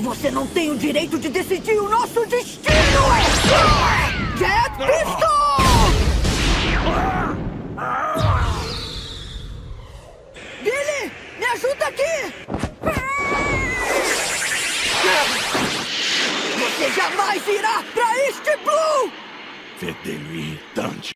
Você não tem o direito de decidir o nosso destino! Jet Pistol! Billy, me ajuda aqui! Você jamais irá pra este Blue! Fedendo e irritante.